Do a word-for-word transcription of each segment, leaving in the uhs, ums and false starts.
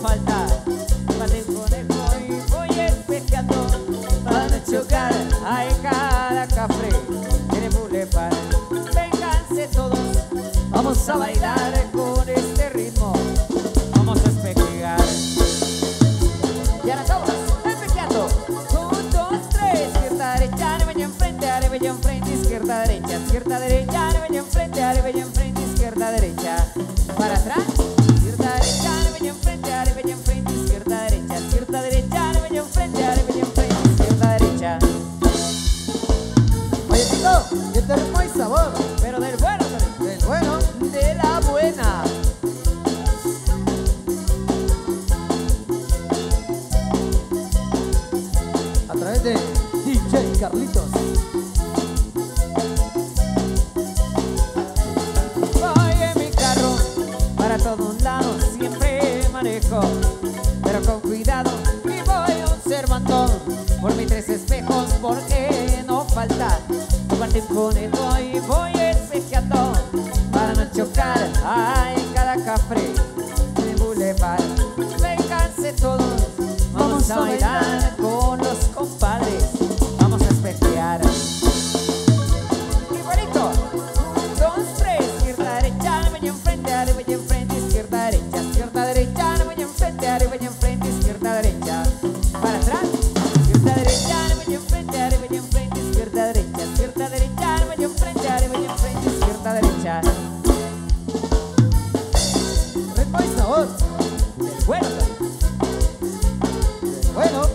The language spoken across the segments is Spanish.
falta. Pate un conejo y voy espejando para no chocar. Hay cada café en el boulevard. Vénganse todos, vamos a bailar con este ritmo. Vamos a espejear. Y ahora todos, espejeando. Un, dos, tres. Izquierda, derecha, arrebello enfrente, arrebello enfrente, izquierda, derecha, izquierda, derecha, arrebello enfrente, arrebello enfrente, izquierda, derecha. Para atrás. Izquierda, derecha, arrebello enfrente, arrebello enfrente, izquierda, derecha, izquierda, derecha, arrebello enfrente, arrebello enfrente, izquierda, derecha. Oye, Tito, este ritmo hay sabor. Pero del bueno, Del bueno. de la buena. A través de D J Carlitos. Voy en mi carro, para todos lados siempre manejo, pero con cuidado y voy observando por mis tres espejos porque no falta. Tomarte un conejo y voy espejeando para no chocar. Hay cada café en el boulevard. Vénganse todos, vamos a bailar con los compadres. Vamos a espejear. Igualito. Dos, tres, izquierda, derecha, arrebello enfrente, arrebello enfrente, izquierda, derecha, izquierda, derecha, arrebello enfrente, arrebello enfrente, izquierda, derecha. Para atrás. Izquierda, derecha, arrebello enfrente, arrebello enfrente, izquierda, derecha, izquierda, derecha, arrebello enfrente, arrebello enfrente, izquierda, derecha. Ritmo y sabor. Del bueno, Del bueno.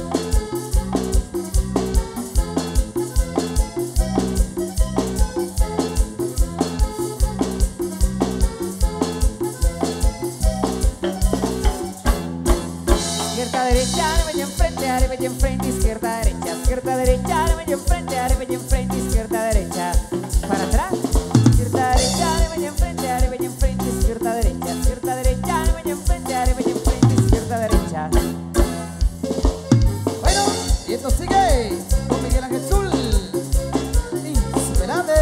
izquierda, derecha, arrebello enfrente, arrebello enfrente, izquierda, derecha, izquierda, derecha, arrebello enfrente, arrebello enfrente, izquierda, derecha. Para atrás. Izquierda, derecha, arrebello enfrente, arrebello enfrente, izquierda, derecha, izquierda, derecha, arrebello enfrente, arrebello enfrente, izquierda, derecha. Bueno, y esto sigue con Miguel Ángel Zul. Insuperables.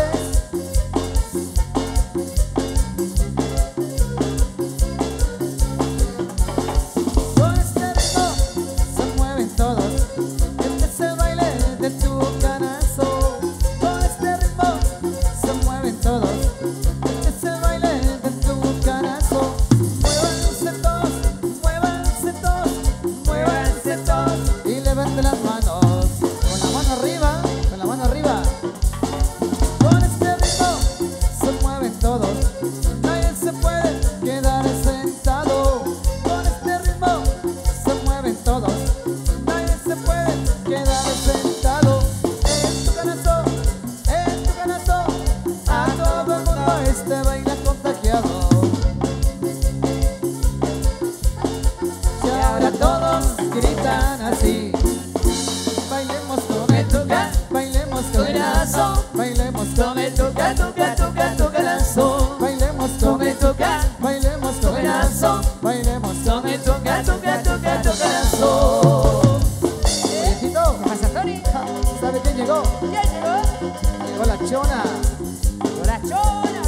Con este ritmo se mueven todos. Este es el baile de tu canazo. Con este ritmo se mueven todos. Este es el baile de tu canazo. Muévanse todos, muévanse todos, muévanse todos. Y levanten las manos. Con la mano arriba, con la mano arriba. Con este ritmo se mueven todos. Nadie se puede quedar sentado. Con este ritmo se mueven todos. Nadie se puede quedar sentado. En tu canasto, en tu canasto, a todo el mundo este baile contagiado. Y ahora todos gritan así. Bailemos con el tuca, bailemos con el lazo, bailemos con el tuca, tuca, tuca, tuca, lazo. Bailemos con el tuca, bailemos con el lazo, bailemos con el tuca, tuca, tuca, tuca, lazo. Oye, Tito, ¿Qué pasa, Tony? ¿sabe quién llegó? ¿Ya llegó? Llegó la chona. ¡La chona!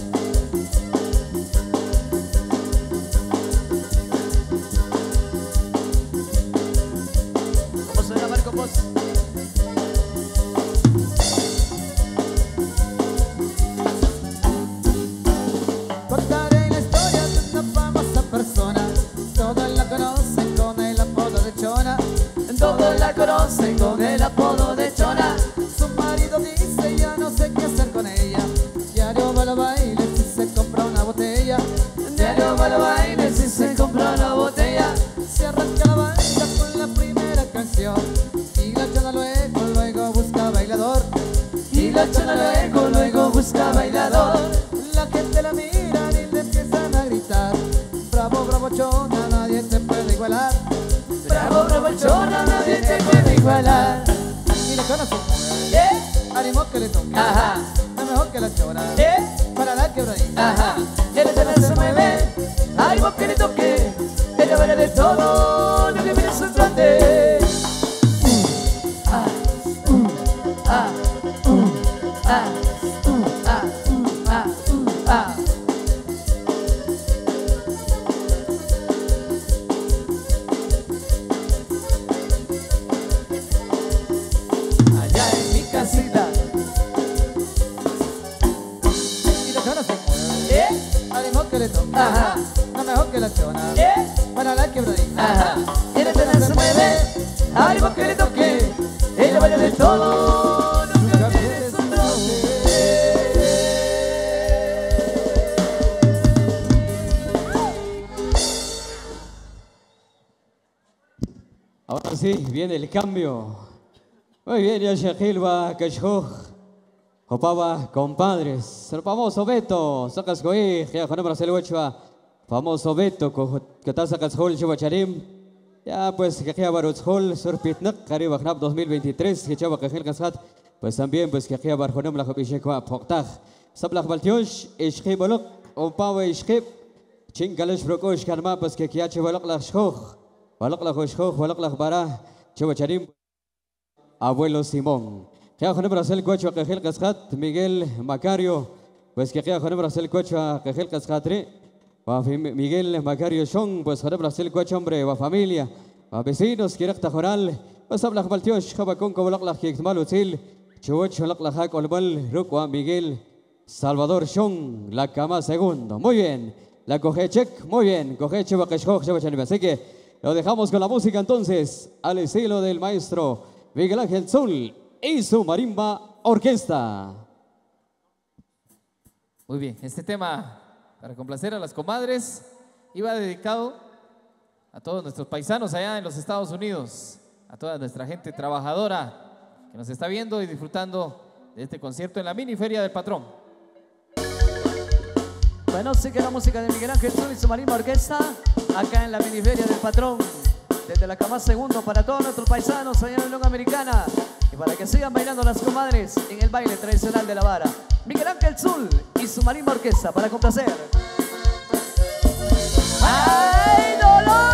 ¿Cómo suena Marco Pos? Contaré la historia de una famosa persona. Todos la conocen con el apodo de Chona. Todos la conocen con el apodo de Chona. Su marido dice ya no sé qué hacer con ella. Diario va a los bailes y se compra una botella. Diario va a los bailes y se compra una botella. Se arranca la banda con la primera canción. Y la Chona luego, luego busca bailador. Y la Chona luego, luego busca bailador. La gente la mira y le empiezan a gritar. Bravo, bravo Chona, nadie te puede igualar. Bravo, bravo Chona, nadie te puede igualar. Y la Chona se mueve, ¿Eh? ánimo que le toque. Ajá. Es mejor que la Chona, ¿Eh? para la quebradita. Ajá. Y el Chona se mueve, ay, vos que le toque. Ella baila de todo lo que viene su trate. Ah, uh, ah, uh, ah, uh, ah, uh, ah, uh, ah. Para la quebradita. Ajá. Y la pierna se mueve al ritmo que le toque. Ella baila de todo, nunca pierde su trote. Ahora sí, viene el cambio. Muy bien, ya Shahilba, Kashoj, Jopaba, compadres. El famoso Beto, sacas coí, ya Juan Marcelo Ochoa, famoso Beto, que está sacas hol, Chuba Charim. Ya pues, que ya Baruch Hol, Surpitnak, Cariba Knap dos mil veintitrés, que Chava Cajel Casat, pues también, pues que ya Barjonem la Jopichekwa, Poctaj, Sablach Baltiosh, Ishkibolok, Opava Ishkip, Chinkalesh Brokosh, Karma, pues que ya Chibolok la Shoj. Walak la Joshoj, walak la Bara, Chuba Charim, Abuelo Simón. Ya Juan Brasil Cocho, Cajel Cascat, Miguel Macario, pues que ya Juan Brasil Cocho, Cajel Cascatri, Miguel Macario Shong, pues Juan Brasil Cocho, hombre, va familia, va vecinos, Kirak Tajoral, pues habla Baltiosh, Jabacón, Cobolak la Kikmal Util, Chuoch, Walak la Jac Olbal, Rucua, Miguel Salvador Shong, la cama segundo. Muy bien, la coge check, muy bien, coge Chuba Kashoj, Chuba Charim. Así que lo dejamos con la música entonces, al estilo del maestro Miguel Ángel Zul y su marimba orquesta. Muy bien, este tema para complacer a las comadres iba dedicado a todos nuestros paisanos allá en los Estados Unidos, a toda nuestra gente trabajadora que nos está viendo y disfrutando de este concierto en la mini feria del patrón. Bueno, sí que la música de Miguel Ángel Zul y su marimba orquesta, acá en la miniferia del patrón, desde la cama segundo para todos nuestros paisanos allá en la Unión Americana y para que sigan bailando las comadres en el baile tradicional de la vara. Miguel Ángel Zul y su marimba orquesta para complacer. ¡Ay, dolor!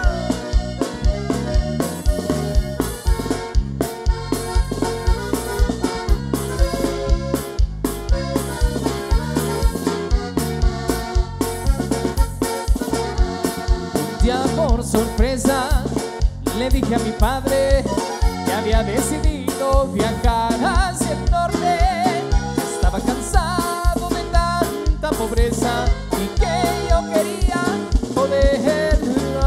Ya por sorpresa le dije a mi padre que había decidido viajar hacia el norte. Estaba cansado de tanta pobreza y que yo quería poderlo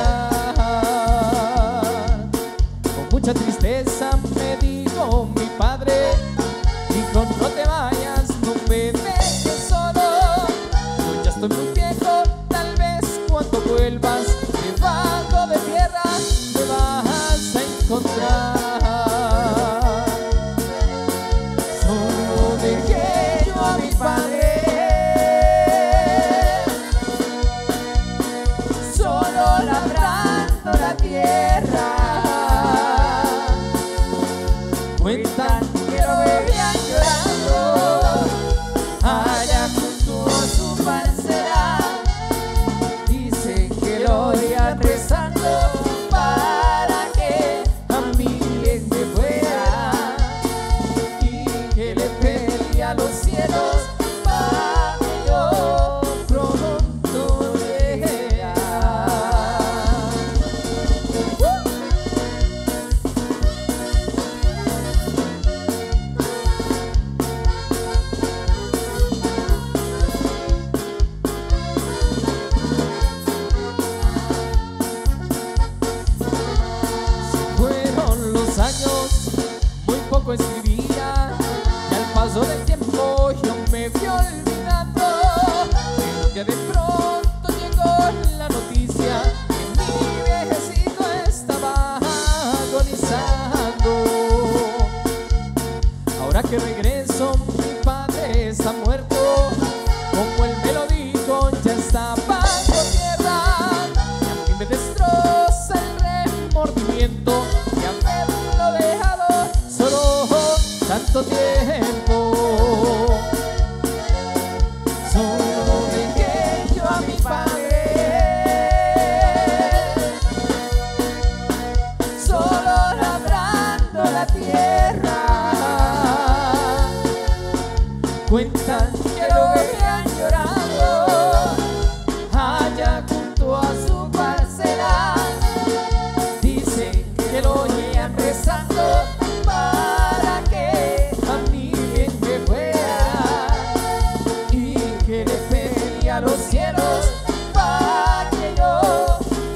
ayudar. Con mucha tristeza me dijo mi padre, hijo, no te vayas, no me dejes solo. Yo ya estoy muy viejo, tal vez cuando vuelvas debajo de tierra me vas a encontrar. Solo dejé yo a mi padre, solo labrando la tierra. Cuentan que lo veían llorando allá junto a su parcela. Dicen que lo oían rezando para que a mí bien me fuera y que le pedía a los cielos para que yo pronto llegara. Fueron los años, muy poco escribía y al paso del tiempo yo me fui olvidando. Pero que de pronto llegó la noticia que mi viejecito estaba agonizando. Ahora que regreso mi padre está muerto, como él me lo dijo, ya está bajo tierra y a mí me destroza el remordimiento de haberlo dejado solo tanto tiempo. Solo dejé yo a mi padre, solo labrando la tierra. Cuentan que lo veían llorando allá junto a su parcela. Dicen que lo oían rezando para que a mí bien me fuera y que le pedía a los cielos para que yo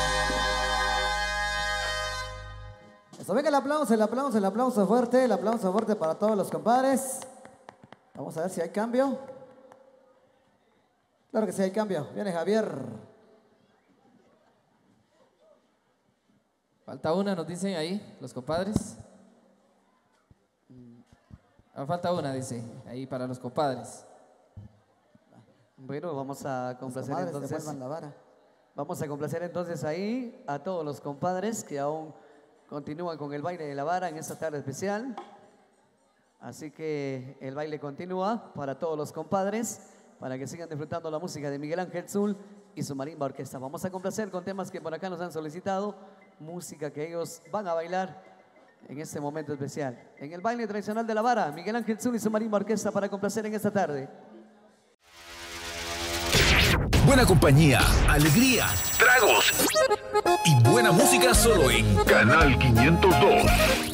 el aplauso, el aplauso fuerte, el aplauso fuerte para todos los compadres. Vamos a ver si hay cambio. Claro que sí hay cambio. Viene Javier. Falta una, nos dicen ahí, los compadres. Ah, falta una, dice, ahí para los compadres. Bueno, vamos a complacer Los compadres entonces. devuelvan la vara. Vamos a complacer entonces ahí a todos los compadres que aún continúan con el baile de la vara en esta tarde especial. Así que el baile continúa para todos los compadres, para que sigan disfrutando la música de Miguel Ángel Zul y su marimba orquesta. Vamos a complacer con temas que por acá nos han solicitado, música que ellos van a bailar en este momento especial. En el baile tradicional de la vara, Miguel Ángel Zul y su marimba orquesta para complacer en esta tarde. Buena compañía, alegría, tragos y buena música solo en Canal quinientos dos.